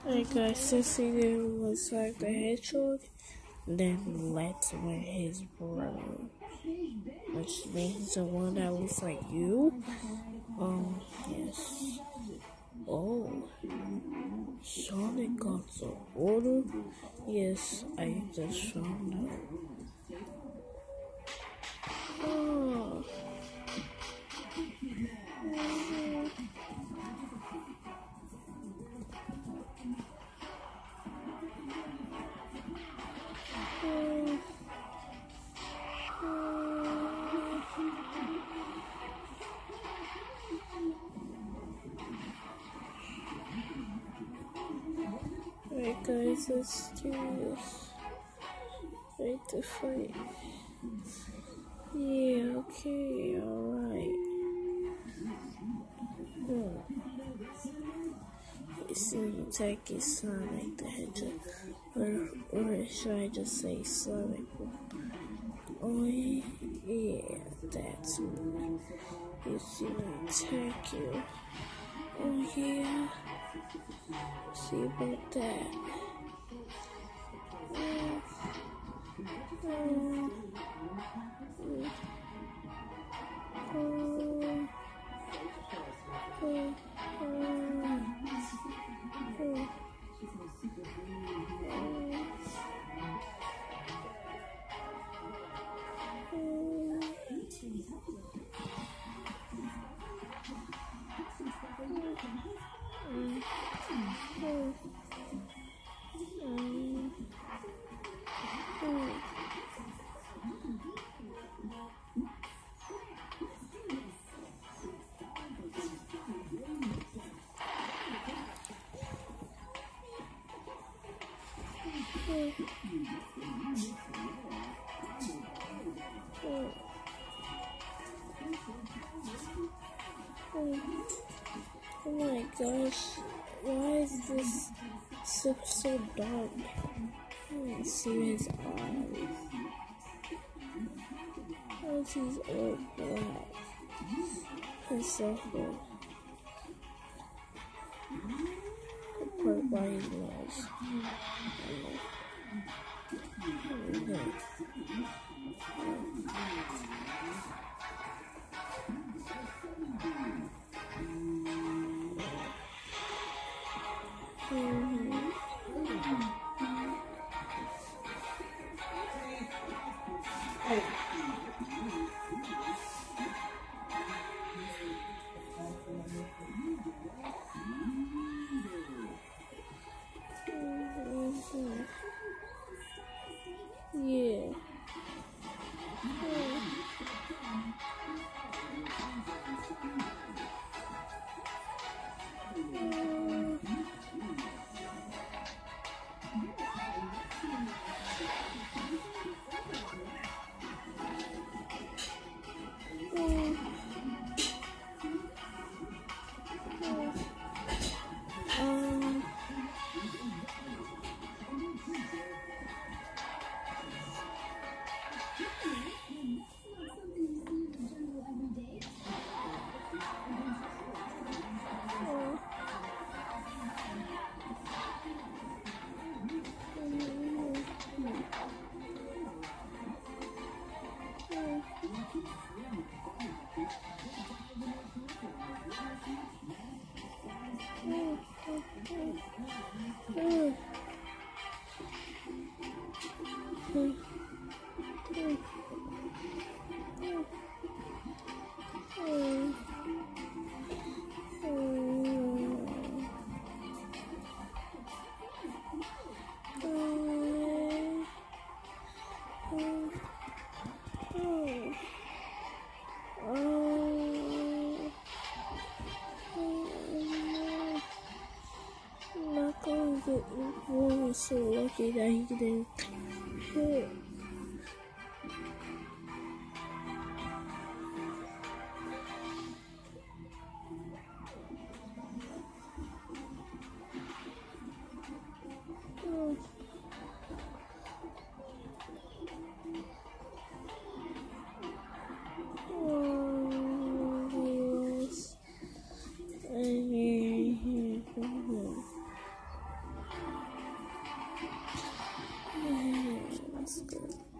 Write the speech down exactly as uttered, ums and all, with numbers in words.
Like I since he was like the hedgehog, then Lex went his brother, which means the one that looks like you. Um, yes. Oh, Sonic got the order. Yes, I just found out. Oh. Alright guys, let's do this. Ready to fight. Yeah, okay, alright. Hmm. You see, attack is Sonic the Hedgehog. Or, or should I just say Sonic? Oh yeah, that's me. You see me attack you. Oh yeah. See about that. Mm. Mm. Mm. Mm. Mm. Oh my gosh, why is this so, so dark? I can't see his eyes. Why is he all black? It's so good. The part by his nose. Okay. Yeah. Um, Boy was so lucky that he didn't hit. Oh. Oh, yes. That's good.